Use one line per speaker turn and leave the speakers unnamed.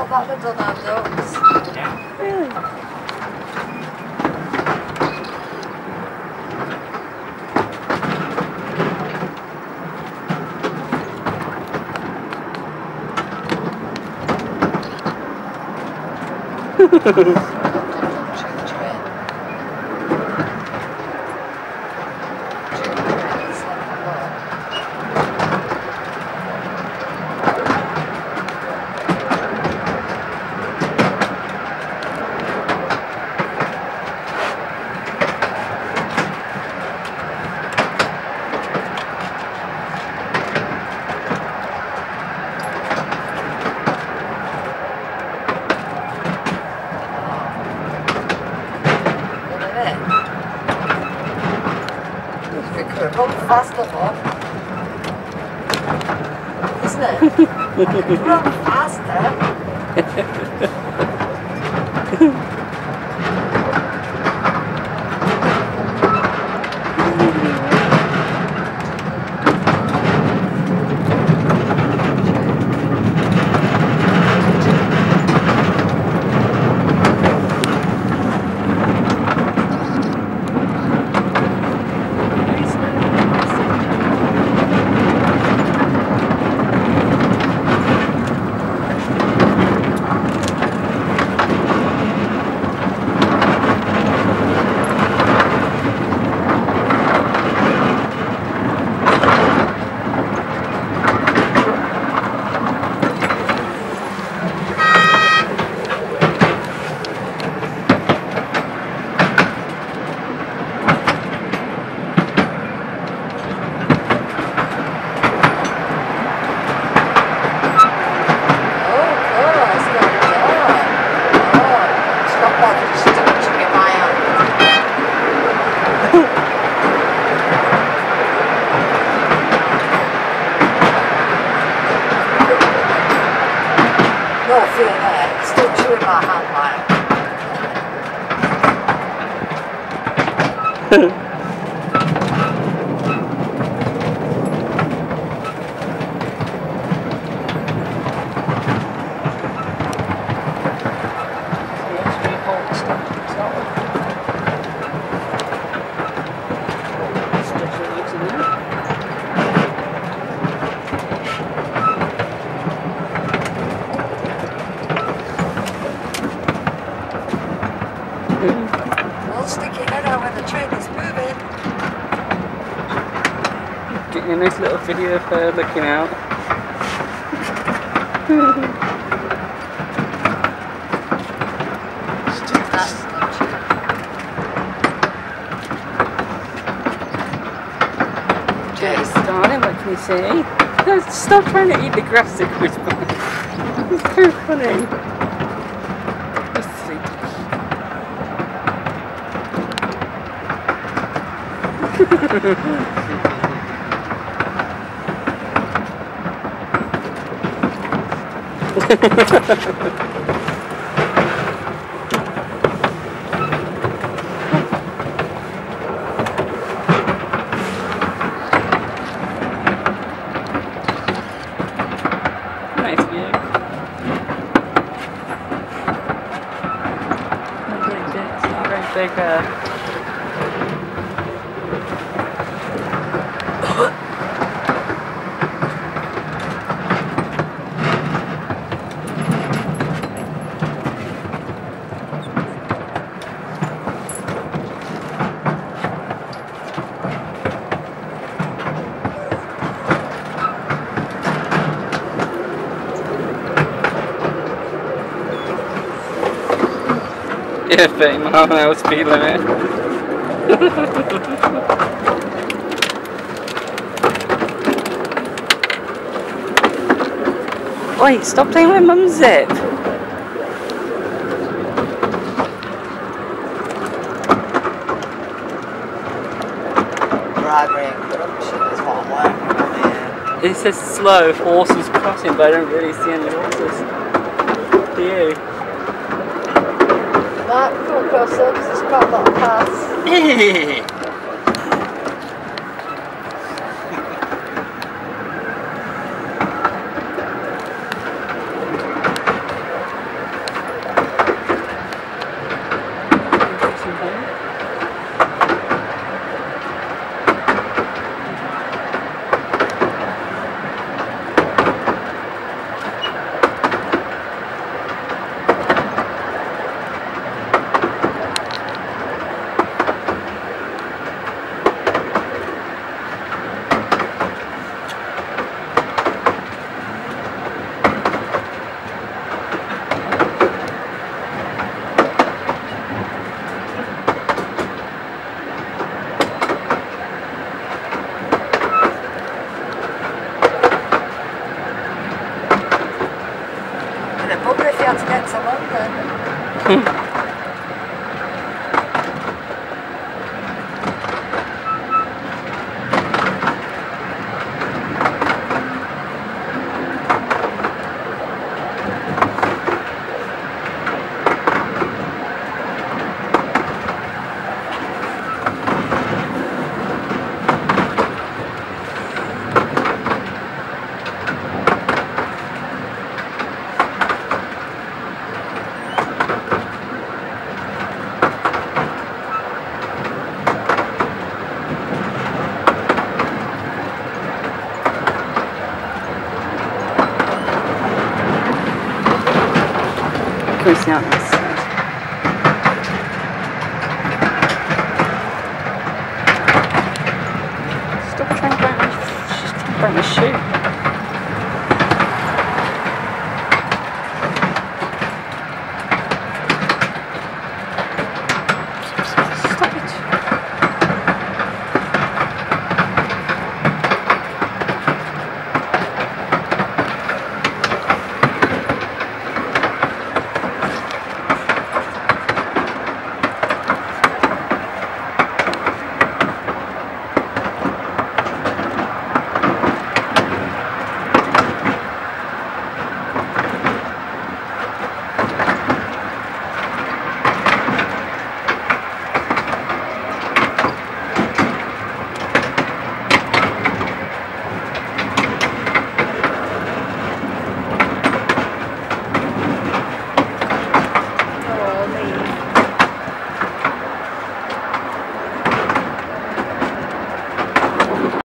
thought that had done our ducks.
Yeah.
Really?
Faster, love. Isn't it? Run faster. Well, stick your head out when the train is moving.
Getting a nice little video of her looking out. Yes, darling, what can you say? No, stop trying to eat the grass that goes by. It's so funny. Nice view. Not very big, yeah, 30 mph speed limit. Wait, stop playing with Mum's zip.
Bribery and corruption is what I'm working on here.
It says slow horses crossing, but I don't really see any horses. Do you?
Might come across them because there's quite a lot of paths.
Goes down this side. Stop trying to break my shoe.